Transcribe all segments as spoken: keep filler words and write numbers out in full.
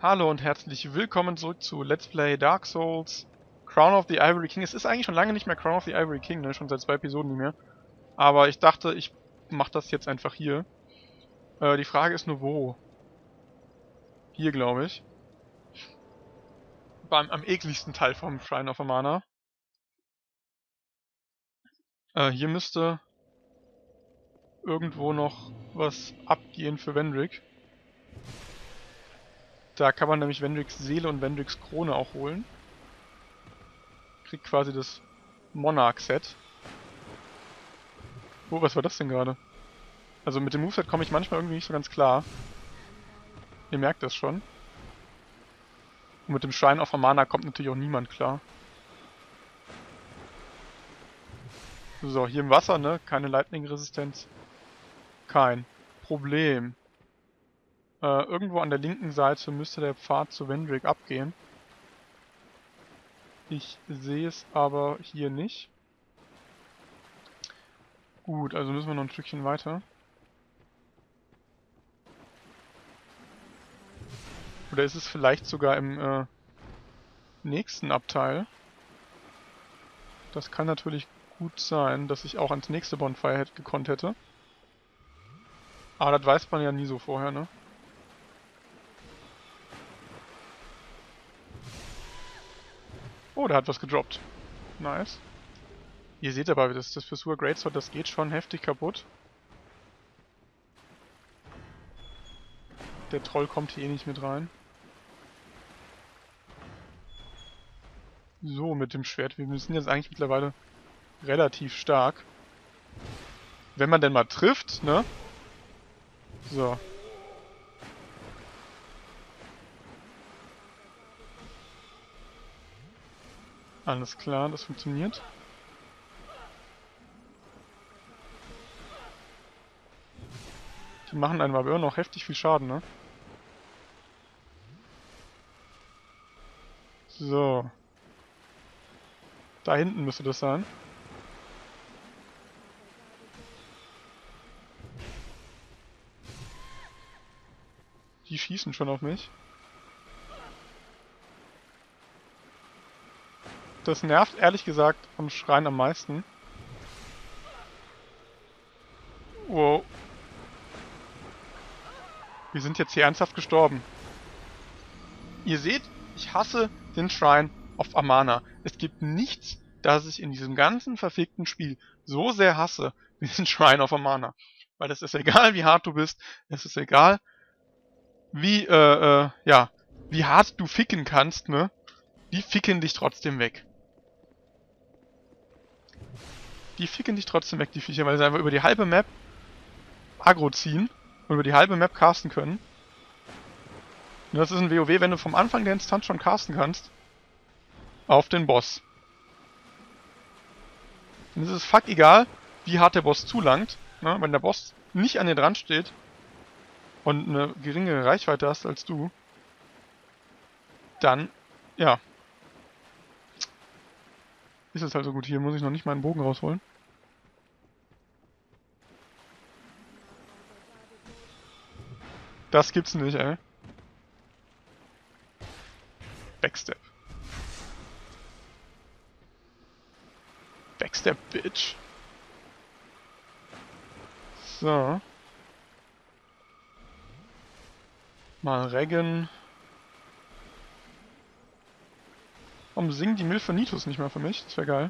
Hallo und herzlich willkommen zurück zu Let's Play Dark Souls Crown of the Ivory King. Es ist eigentlich schon lange nicht mehr Crown of the Ivory King, ne? Schon seit zwei Episoden nicht mehr. Aber ich dachte, ich mache das jetzt einfach hier. Äh, die Frage ist nur wo. Hier, glaube ich. Beim am ekligsten Teil vom Shrine of Amana. Äh, hier müsste irgendwo noch was abgehen für Vendrick. Da kann man nämlich Vendricks Seele und Vendricks Krone auch holen. Kriegt quasi das Monarch-Set. Oh, was war das denn gerade? Also mit dem Moveset komme ich manchmal irgendwie nicht so ganz klar. Ihr merkt das schon. Und mit dem Shrine of Amana kommt natürlich auch niemand klar. So, hier im Wasser, ne? Keine Lightning-Resistenz. Kein Problem. Äh, irgendwo an der linken Seite müsste der Pfad zu Vendrick abgehen. Ich sehe es aber hier nicht. Gut, also müssen wir noch ein Stückchen weiter. Oder ist es vielleicht sogar im äh, nächsten Abteil? Das kann natürlich gut sein, dass ich auch ans nächste Bonfire hätte gekonnt hätte. Aber das weiß man ja nie so vorher, ne? Oh, der hat was gedroppt. Nice. Ihr seht aber, das, das Pursuer Greatsword, das geht schon heftig kaputt. Der Troll kommt hier eh nicht mit rein. So, mit dem Schwert. Wir sind jetzt eigentlich mittlerweile relativ stark. Wenn man denn mal trifft, ne? So. Alles klar, das funktioniert. Die machen einem aber immer noch heftig viel Schaden, ne? So. Da hinten müsste das sein. Die schießen schon auf mich. Das nervt ehrlich gesagt am Schrein am meisten. Wow. Wir sind jetzt hier ernsthaft gestorben. Ihr seht, ich hasse den Shrine of Amana. Es gibt nichts, das ich in diesem ganzen verfickten Spiel so sehr hasse wie den Shrine of Amana. Weil es ist egal, wie hart du bist. Es ist egal, wie, äh, äh, ja, wie hart du ficken kannst, ne? Die ficken dich trotzdem weg. Die ficken dich trotzdem weg, die Viecher, weil sie einfach über die halbe Map aggro ziehen und über die halbe Map casten können. Und das ist ein WoW, wenn du vom Anfang der Instanz schon casten kannst. Auf den Boss. Dann ist es fuck egal, wie hart der Boss zulangt. Ne? Wenn der Boss nicht an dir dran steht und eine geringere Reichweite hast als du, dann, ja, ist es halt so gut. Hier muss ich noch nicht meinen Bogen rausholen. Das gibt's nicht, ey. Backstep. Backstep, Bitch. So. Mal Regen. Warum singen die Milfanitos nicht mehr für mich? Das wäre geil.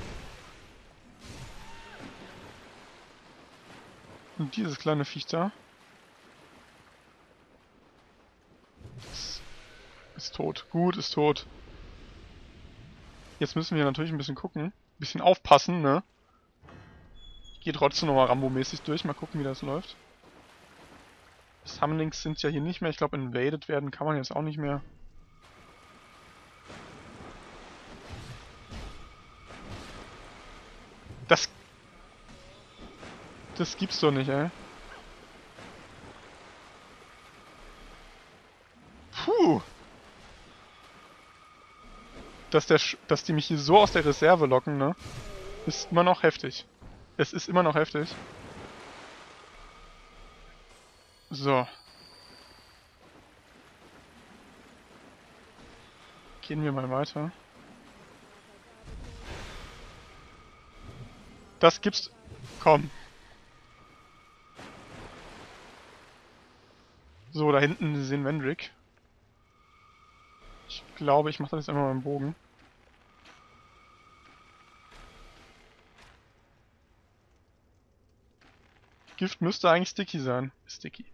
Und dieses kleine Viech da. Ist, ist tot. Gut, ist tot. Jetzt müssen wir natürlich ein bisschen gucken. Ein bisschen aufpassen, ne? Ich gehe trotzdem nochmal Rambo-mäßig durch. Mal gucken, wie das läuft. Summonings sind ja hier nicht mehr. Ich glaube, invaded werden kann man jetzt auch nicht mehr. Das... Das gibt's doch nicht, ey. Puh. Dass, der, dass die mich hier so aus der Reserve locken, ne? Ist immer noch heftig. Es ist immer noch heftig. So. Gehen wir mal weiter. Das gibt's... Komm. So, da hinten sehen Vendrick. Ich glaube, ich mache das jetzt einfach mal im Bogen. Gift müsste eigentlich Sticky sein. Sticky.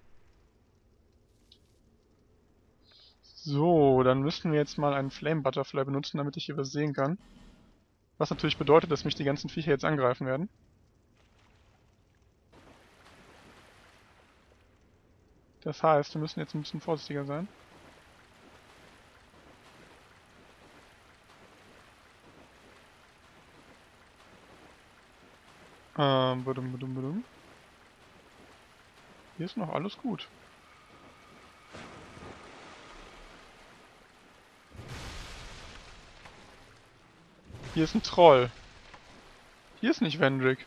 So, dann müssen wir jetzt mal einen Flame Butterfly benutzen, damit ich hier was sehen kann. Was natürlich bedeutet, dass mich die ganzen Viecher jetzt angreifen werden. Das heißt, wir müssen jetzt ein bisschen vorsichtiger sein. Ähm, badum, badum, badum. Hier ist noch alles gut. Hier ist ein Troll. Hier ist nicht Vendrick.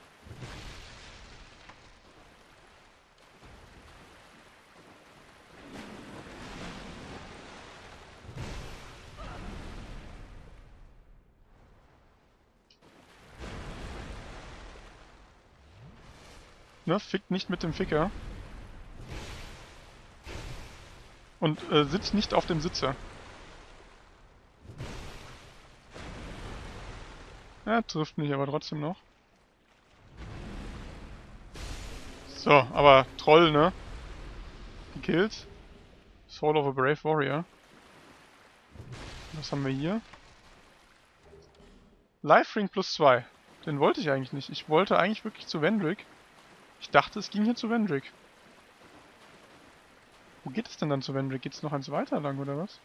Ne, fickt nicht mit dem Ficker. Und äh, sitzt nicht auf dem Sitzer. Ja, trifft mich aber trotzdem noch. So, aber Troll, ne? Gekillt. Soul of a Brave Warrior. Was haben wir hier? Life Ring plus zwei. Den wollte ich eigentlich nicht. Ich wollte eigentlich wirklich zu Vendrick. Ich dachte, es ging hier zu Vendrick. Wo geht es denn dann zu Vendrick? Geht es noch eins weiter lang, oder was?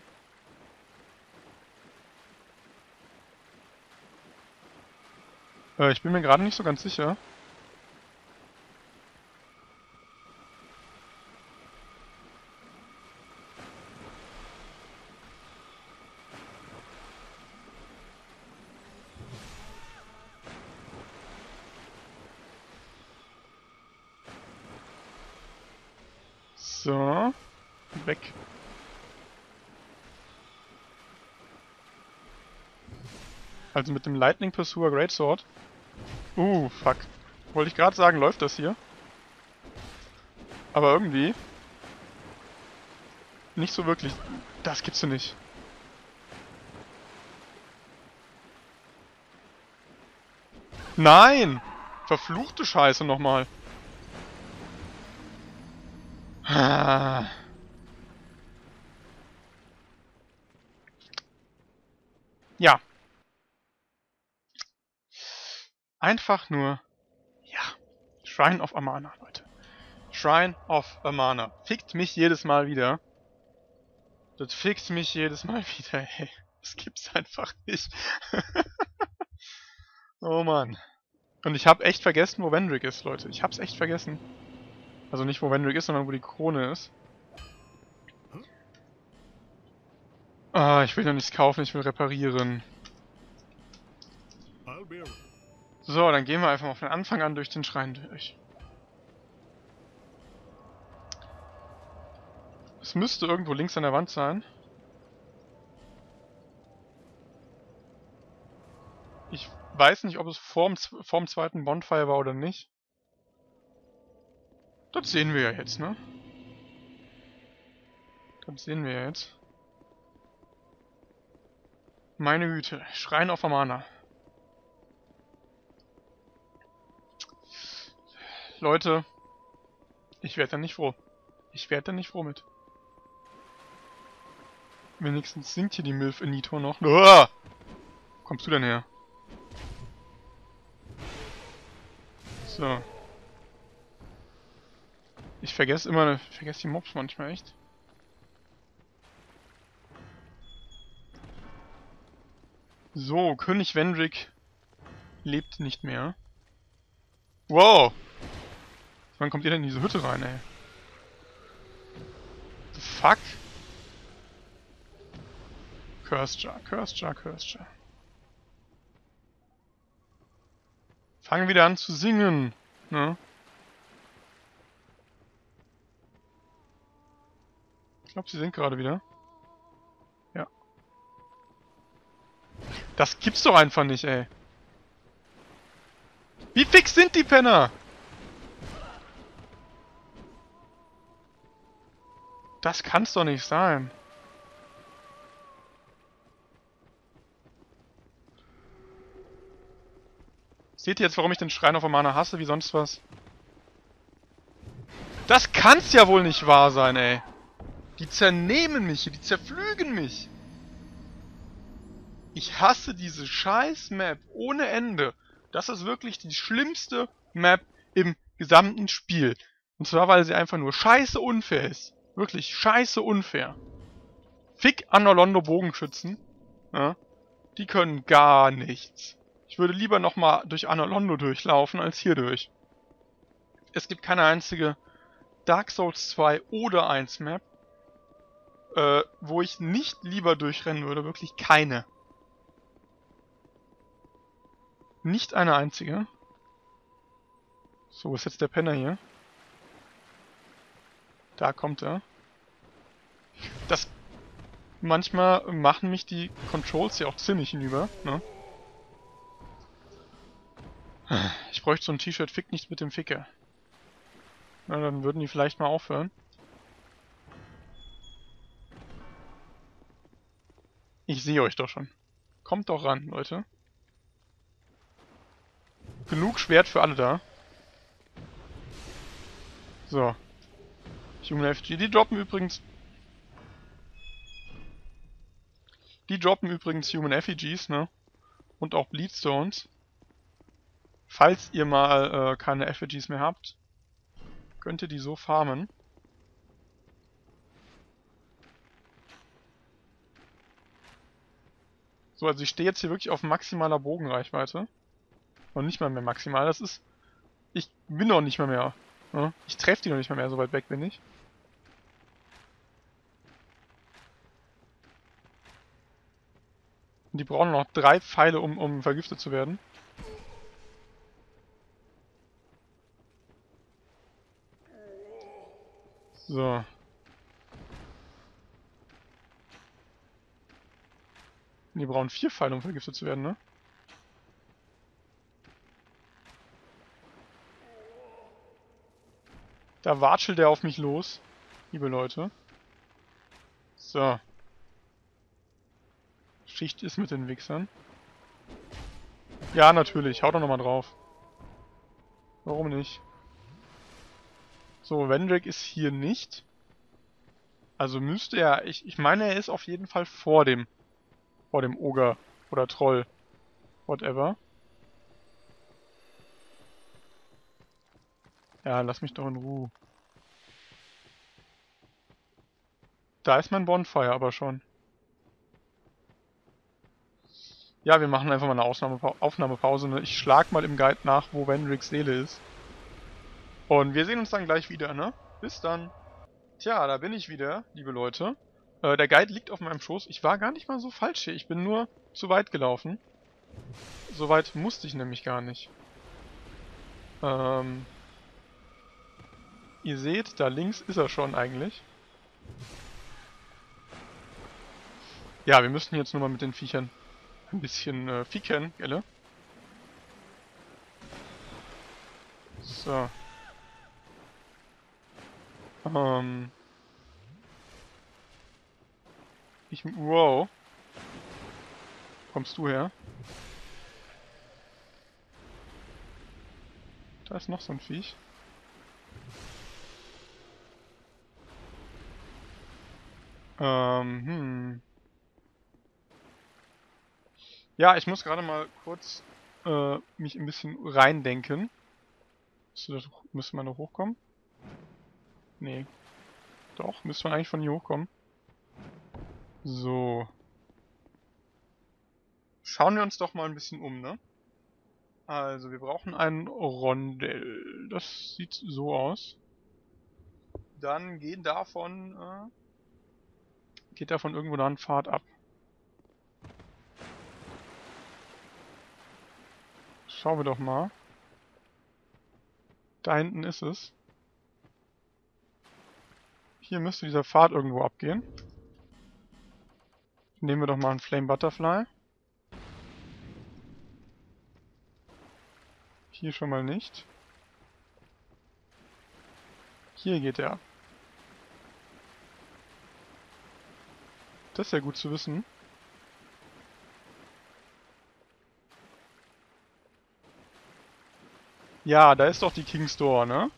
Äh, ich bin mir gerade nicht so ganz sicher. So. Weg. Also mit dem Lightning Pursuer Greatsword. Uh, fuck. Wollte ich gerade sagen, läuft das hier. Aber irgendwie... nicht so wirklich. Das gibt's ja nicht. Nein! Verfluchte Scheiße nochmal. Ah. Ja. Einfach nur... Ja. Shrine of Amana, Leute. Shrine of Amana. Fickt mich jedes Mal wieder. Das fickt mich jedes Mal wieder, ey. Das gibt's einfach nicht. Oh Mann. Und ich habe echt vergessen, wo Vendrick ist, Leute. Ich hab's echt vergessen. Also nicht, wo Vendrick ist, sondern wo die Krone ist. Ah, ich will ja nichts kaufen, ich will reparieren. So, dann gehen wir einfach mal von Anfang an durch den Schrein durch. Es müsste irgendwo links an der Wand sein. Ich weiß nicht, ob es vorm, vorm zweiten Bonfire war oder nicht. Das sehen wir ja jetzt, ne? Das sehen wir ja jetzt. Meine Güte, Schrein auf Amana. Leute, ich werde da nicht froh. Ich werde da nicht froh mit. Wenigstens singt hier die Milf Inito noch. Uah! Wo kommst du denn her? So. Ich vergesse immer, ich vergesse die Mobs manchmal echt. So, König Vendrick lebt nicht mehr. Wow! Wann kommt ihr denn in diese Hütte rein, ey? The fuck? Curse Jar, Curse Jar, Curse Jar. Fangen wieder an zu singen, ne? Ich glaube, sie singt gerade wieder. Ja. Das gibt's doch einfach nicht, ey. Wie fix sind die Penner? Das kann's doch nicht sein. Seht ihr jetzt, warum ich den Schrein auf Amana hasse, wie sonst was? Das kann's ja wohl nicht wahr sein, ey. Die zernehmen mich hier, die zerpflügen mich. Ich hasse diese scheiß Map ohne Ende. Das ist wirklich die schlimmste Map im gesamten Spiel. Und zwar, weil sie einfach nur scheiße unfair ist. Wirklich scheiße unfair. Fick Anolondo Bogenschützen. Ja, die können gar nichts. Ich würde lieber nochmal durch Anolondo durchlaufen, als hier durch. Es gibt keine einzige Dark Souls zwei oder eins Map, äh, wo ich nicht lieber durchrennen würde. Wirklich keine. Nicht eine einzige. So, ist jetzt der Penner hier. Da kommt er. Das... Manchmal machen mich die Controls ja auch ziemlich hinüber, ne? Ich bräuchte so ein T-Shirt, fickt nichts mit dem Ficker. Na, dann würden die vielleicht mal aufhören. Ich sehe euch doch schon. Kommt doch ran, Leute. Genug Schwert für alle da. So. Human F G. Die droppen übrigens... Die droppen übrigens Human Effigies, ne? Und auch Bleedstones. Falls ihr mal äh, keine Effigies mehr habt, könnt ihr die so farmen. So, also ich stehe jetzt hier wirklich auf maximaler Bogenreichweite. Und nicht mal mehr maximal. Das ist... Ich bin noch nicht mal mehr. Ne? Ich treffe die noch nicht mal mehr, so weit weg bin ich. Und die brauchen noch drei Pfeile, um, um vergiftet zu werden. So. Die brauchen vier Pfeile, um vergiftet zu werden, ne? Da watschelt der auf mich los, liebe Leute. So. Schicht ist mit den Wichsern. Ja, natürlich. Haut doch nochmal drauf. Warum nicht? So, Vendrick ist hier nicht. Also müsste er... Ich, ich meine, er ist auf jeden Fall vor dem... Vor dem Oger. Oder Troll. Whatever. Ja, lass mich doch in Ruhe. Da ist mein Bonfire aber schon. Ja, wir machen einfach mal eine Ausnahmepa- Aufnahmepause. Ne? Ich schlag mal im Guide nach, wo Vendricks Seele ist. Und wir sehen uns dann gleich wieder, ne? Bis dann. Tja, da bin ich wieder, liebe Leute. Äh, der Guide liegt auf meinem Schoß. Ich war gar nicht mal so falsch hier. Ich bin nur zu weit gelaufen. So weit musste ich nämlich gar nicht. Ähm... Ihr seht, da links ist er schon eigentlich. Ja, wir müssen jetzt nur mal mit den Viechern ein bisschen äh, ficken, gell? So. Ähm. Ich... Wow. Kommst du her? Da ist noch so ein Viech. Ähm, hm. Ja, ich muss gerade mal kurz äh, mich ein bisschen reindenken. Müsste man noch hochkommen? Nee. Doch, müsste man eigentlich von hier hochkommen. So. Schauen wir uns doch mal ein bisschen um, ne? Also, wir brauchen ein Rondell. Das sieht so aus. Dann gehen davon... Äh, geht davon irgendwo da ein Pfad ab. Schauen wir doch mal. Da hinten ist es. Hier müsste dieser Pfad irgendwo abgehen. Nehmen wir doch mal einen Flame Butterfly. Hier schon mal nicht. Hier geht er. Das ist ja gut zu wissen. Ja, da ist doch die King's Door, ne?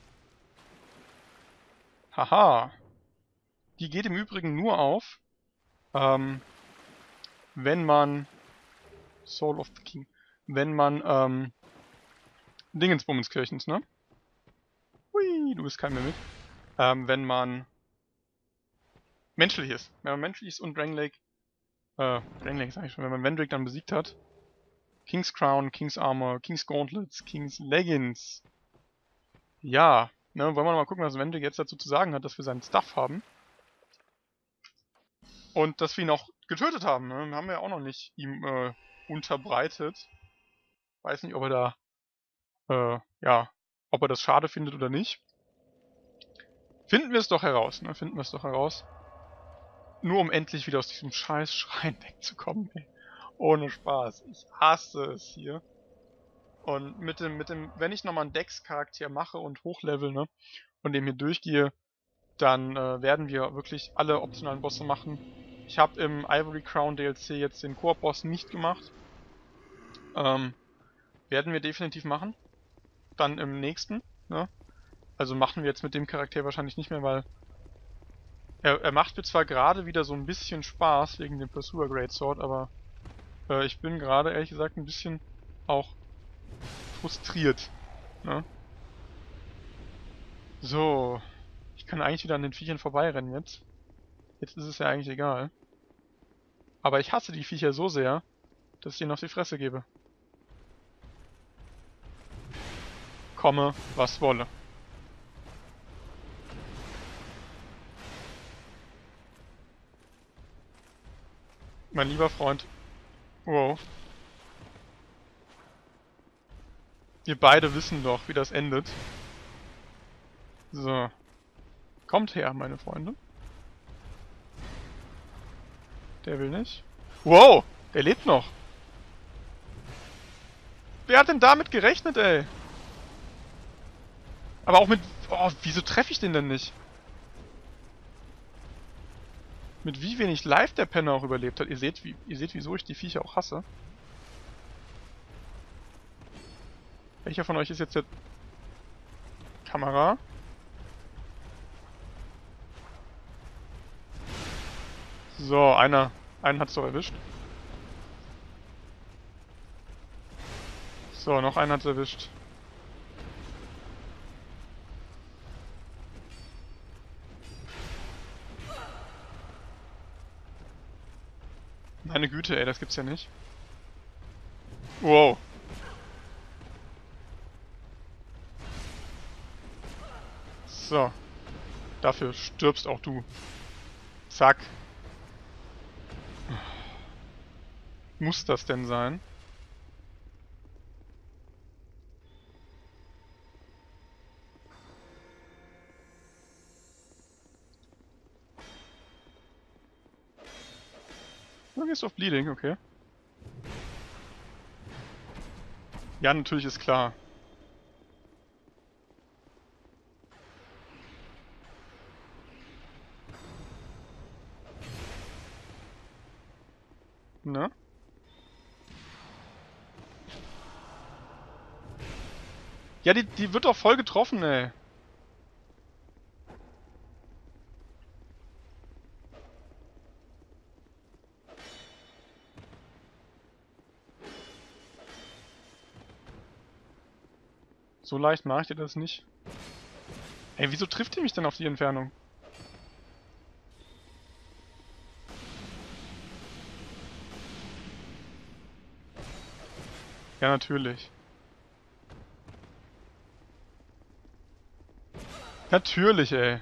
Haha. Die geht im Übrigen nur auf, ähm, wenn man... Soul of the King. Wenn man, ähm... Dingensbummenskirchens, ne? Hui, du bist kein mehr mit. Ähm, wenn man... menschlich ist. Wenn man menschlich ist und Drangleic... Äh, Drangleic sag ich schon, wenn man Vendrick dann besiegt hat. King's Crown, King's Armor, King's Gauntlets, King's Leggings. Ja, ne, wollen wir mal gucken, was Vendrick jetzt dazu zu sagen hat, dass wir seinen Stuff haben. Und dass wir ihn auch getötet haben, ne? Haben wir ja auch noch nicht ihm äh, unterbreitet. Weiß nicht, ob er da, äh, ja, ob er das schade findet oder nicht. Finden wir es doch heraus, ne? Finden wir es doch heraus. Nur um endlich wieder aus diesem scheiß Schrein wegzukommen, ey. Ohne Spaß. Ich hasse es hier. Und mit dem, mit dem, wenn ich nochmal einen Dex-Charakter mache und hochlevel, ne, und dem hier durchgehe, dann äh, werden wir wirklich alle optionalen Bosse machen. Ich habe im Ivory Crown D L C jetzt den Koop-Boss nicht gemacht. Ähm, werden wir definitiv machen. Dann im nächsten, ne? Also machen wir jetzt mit dem Charakter wahrscheinlich nicht mehr, weil er, er macht mir zwar gerade wieder so ein bisschen Spaß wegen dem Pursuer Greatsword, aber äh, ich bin gerade ehrlich gesagt ein bisschen auch frustriert, ne? So, ich kann eigentlich wieder an den Viechern vorbeirennen jetzt. Jetzt ist es ja eigentlich egal. Aber ich hasse die Viecher so sehr, dass ich ihnen auf die Fresse gebe. Komme, was wolle. Mein lieber Freund. Wow. Wir beide wissen doch, wie das endet. So. Kommt her, meine Freunde. Der will nicht. Wow, der lebt noch. Wer hat denn damit gerechnet, ey? Aber auch mit... Oh, wieso treffe ich den denn nicht? Mit wie wenig Life der Penner auch überlebt hat. Ihr seht, wie, ihr seht, wieso ich die Viecher auch hasse. Welcher von euch ist jetzt der... Kamera? So, einer... Einen hat's doch erwischt. So, noch einen hat's erwischt. Meine Güte, ey, das gibt's ja nicht. Wow. So. Dafür stirbst auch du. Zack. Muss das denn sein? Du gehst auf Bleeding, okay. Ja, natürlich ist klar. Ne? Ja, die, die wird doch voll getroffen, ey. So leicht mache ich dir das nicht. Ey, wieso trifft ihr mich denn auf die Entfernung? Ja, natürlich. Natürlich, ey.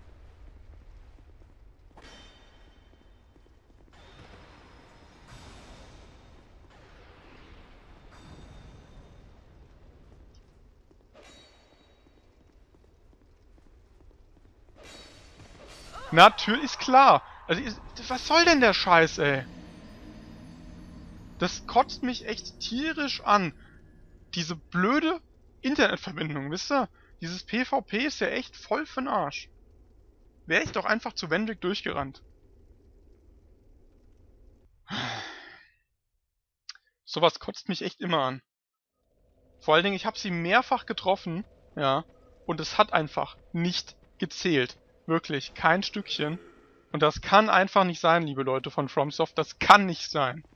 Natürlich ist klar. Also, was soll denn der Scheiß, ey? Das kotzt mich echt tierisch an. Diese blöde Internetverbindung, wisst ihr? Dieses PvP ist ja echt voll für'n Arsch. Wäre ich doch einfach zu Vendrick durchgerannt. Sowas kotzt mich echt immer an. Vor allen Dingen, ich habe sie mehrfach getroffen, ja, und es hat einfach nicht gezählt. Wirklich, kein Stückchen. Und das kann einfach nicht sein, liebe Leute von FromSoft, das kann nicht sein.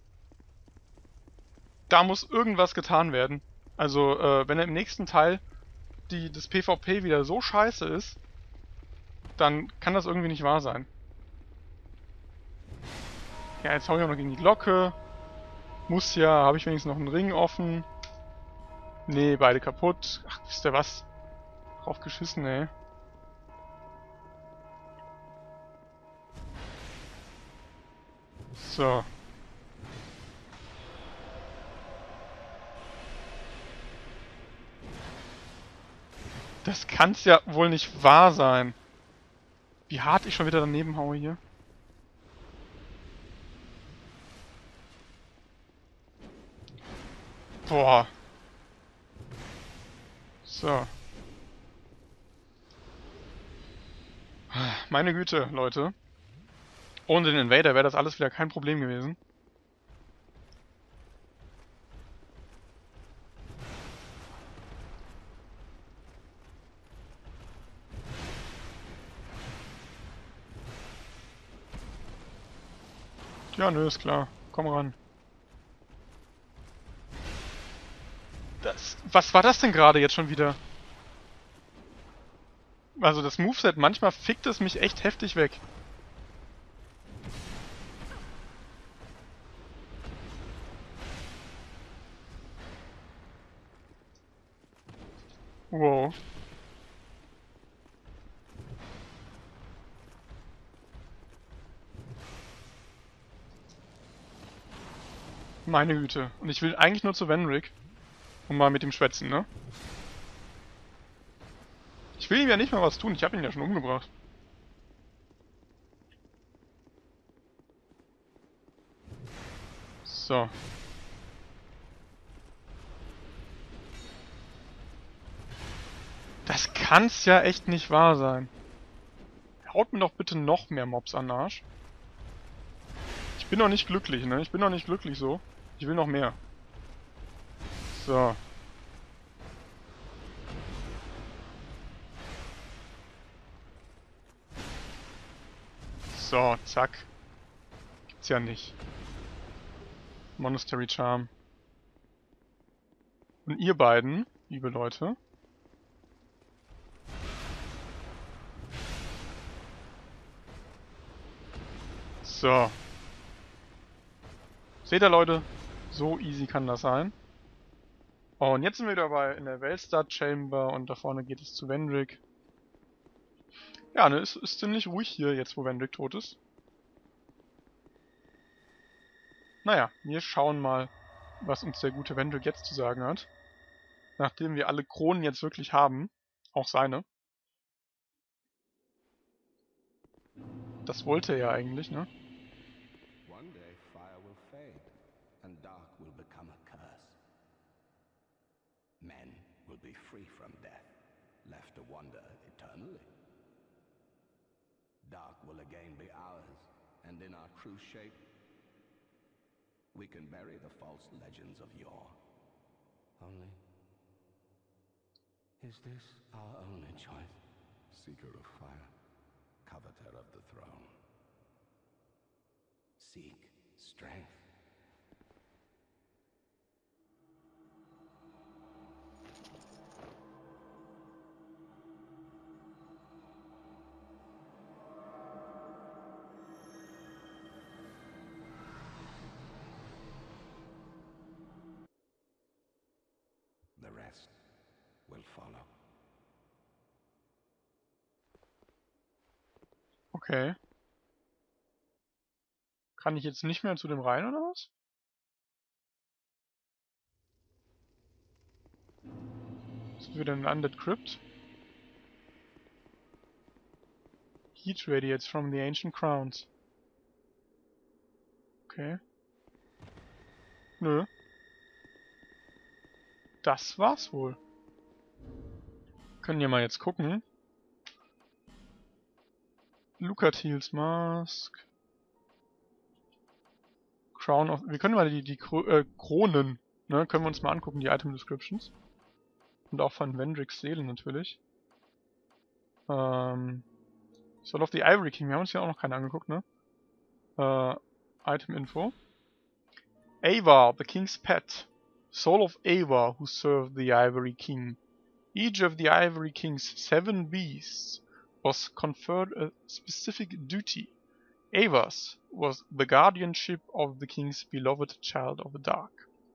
Da muss irgendwas getan werden. Also, äh, wenn im nächsten Teil die, das PvP wieder so scheiße ist, dann kann das irgendwie nicht wahr sein. Ja, jetzt hau ich auch noch gegen die Glocke. Muss ja, habe ich wenigstens noch einen Ring offen. Nee, beide kaputt. Ach, wisst ihr was? Drauf geschissen, ey. So. Das kann's ja wohl nicht wahr sein. Wie hart ich schon wieder daneben haue hier. Boah. So. Meine Güte, Leute. Ohne den Invader wäre das alles wieder kein Problem gewesen. Ja, nö, ist klar. Komm ran. Das, was war das denn gerade jetzt schon wieder? Also das Moveset, manchmal fickt es mich echt heftig weg. Wow. Meine Güte. Und ich will eigentlich nur zu Vendrick. Und mal mit ihm schwätzen, ne? Ich will ihm ja nicht mal was tun, ich habe ihn ja schon umgebracht. So. Das kann's ja echt nicht wahr sein. Haut mir doch bitte noch mehr Mobs an den Arsch. Ich bin noch nicht glücklich, ne? Ich bin noch nicht glücklich so. Ich will noch mehr. So. So, zack. Gibt's ja nicht. Monastery Charm. Und ihr beiden, liebe Leute. So. Seht ihr, Leute? So easy kann das sein. Und jetzt sind wir wieder bei in der Wellstar Chamber und da vorne geht es zu Vendrick. Ja, ne, es ist ziemlich ruhig hier, jetzt wo Vendrick tot ist. Naja, wir schauen mal, was uns der gute Vendrick jetzt zu sagen hat. Nachdem wir alle Kronen jetzt wirklich haben. Auch seine. Das wollte er ja eigentlich, ne? One day fire will fade, and dark will become a curse. Men will be free from death, left to wander eternally. Dark will again be ours, and in our true shape, we can bury the false legends of yore. Only, is this our only choice? Seeker of fire, coveter of the throne. Seek strength. The rest will follow. Okay. Kann ich jetzt nicht mehr zu dem rein, oder was? Das ist wieder ein Undead Crypt. Heat radiates from the ancient crowns. Okay. Nö. Das war's wohl. Können ja mal jetzt gucken. Lucatiles Mask. Crown of... Wir können mal die, die Kro äh, Kronen, ne? Können wir uns mal angucken, die Item Descriptions. Und auch von Vendricks Seele natürlich. Ähm... Soul of the Ivory King, wir haben uns ja auch noch keine angeguckt, ne? Äh, Item Info. Ava, the king's pet. Soul of Ava, who served the Ivory King. Each of the Ivory King's seven beasts was conferred a specific duty. Ava's was the guardianship of the king's beloved child of the dark.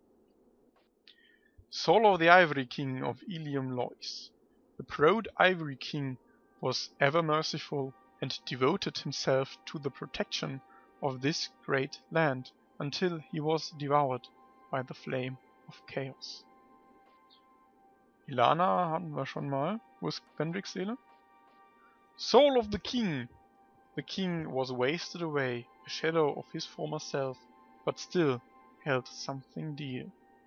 Soul of the Ivory King of Ilium Lois. The proud Ivory King was ever merciful and devoted himself to the protection of this great land until he was devoured by the flame of chaos. Ilana hatten wir schon mal. Wo ist Vendricks Seele? Soul of the King! The king was wasted away, a shadow of his former self, but still held something dear.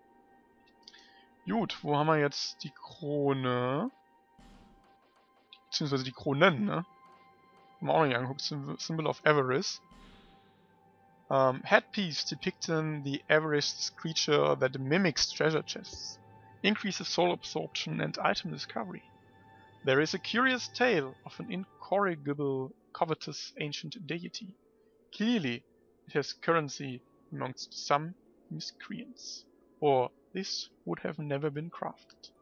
Gut, wo haben wir jetzt die Krone? Beziehungsweise die Kronen, ne? Haben wir auch noch nicht angeguckt. Symbol of Avarice. Um, headpiece depicting the Avarice creature that mimics treasure chests. Increases soul absorption and item discovery. There is a curious tale of an incorrigible, covetous ancient deity. Clearly, it has currency amongst some miscreants, or this would have never been crafted.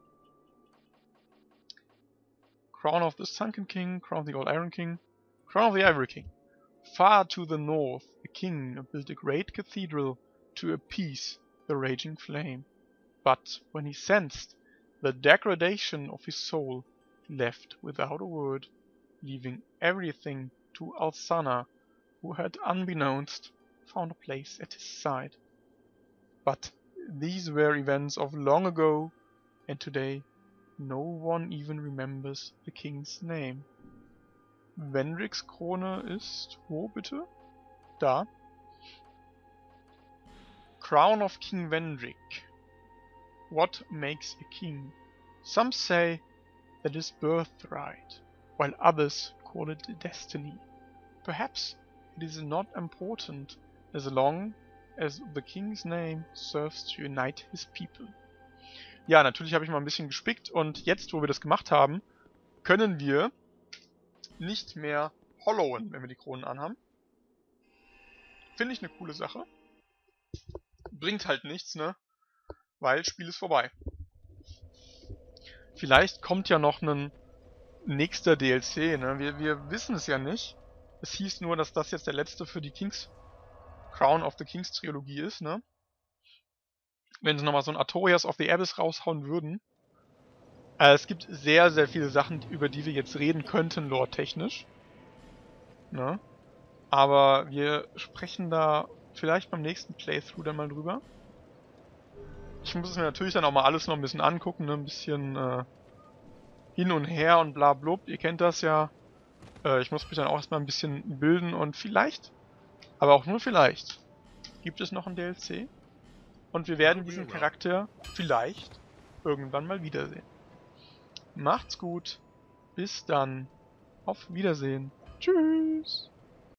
Crown of the Sunken King, Crown of the Old Iron King, Crown of the Ivory King. Far to the north, a king built a great cathedral to appease the raging flame. But when he sensed the degradation of his soul, he left without a word, leaving everything to Alsana, who had unbeknownst found a place at his side. But these were events of long ago, and today no one even remembers the king's name. Vendricks Krone ist wo bitte? Da. Crown of King Vendrick. What makes a king? Some say that is birthright, while others call it destiny. Perhaps it is not important as long as the king's name serves to unite his people. Ja, natürlich habe ich mal ein bisschen gespickt und jetzt, wo wir das gemacht haben, können wir nicht mehr hollowen, wenn wir die Kronen anhaben. Finde ich eine coole Sache. Bringt halt nichts, ne? Weil Spiel ist vorbei. Vielleicht kommt ja noch ein nächster D L C, ne? Wir, wir wissen es ja nicht. Es hieß nur, dass das jetzt der letzte für die Kings Crown of the Kings Trilogie ist, ne? Wenn sie nochmal so ein Artorias of the Abyss raushauen würden. Äh, es gibt sehr, sehr viele Sachen, über die wir jetzt reden könnten, lore-technisch. Ne? Aber wir sprechen da vielleicht beim nächsten Playthrough dann mal drüber. Ich muss es mir natürlich dann auch mal alles noch ein bisschen angucken, ne? Ein bisschen äh, hin und her und bla blub. Ihr kennt das ja. Äh, ich muss mich dann auch erstmal ein bisschen bilden und vielleicht, aber auch nur vielleicht, gibt es noch ein D L C. Und wir werden diesen Charakter vielleicht irgendwann mal wiedersehen. Macht's gut. Bis dann. Auf Wiedersehen. Tschüss.